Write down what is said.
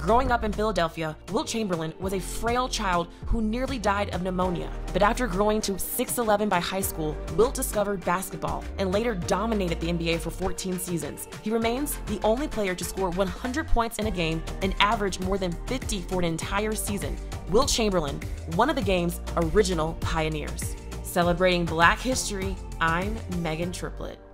Growing up in Philadelphia, Wilt Chamberlain was a frail child who nearly died of pneumonia. But after growing to 6'11" by high school, Wilt discovered basketball and later dominated the NBA for 14 seasons. He remains the only player to score 100 points in a game and average more than 50 for an entire season. Wilt Chamberlain, one of the game's original pioneers. Celebrating Black history, I'm Megan Triplett.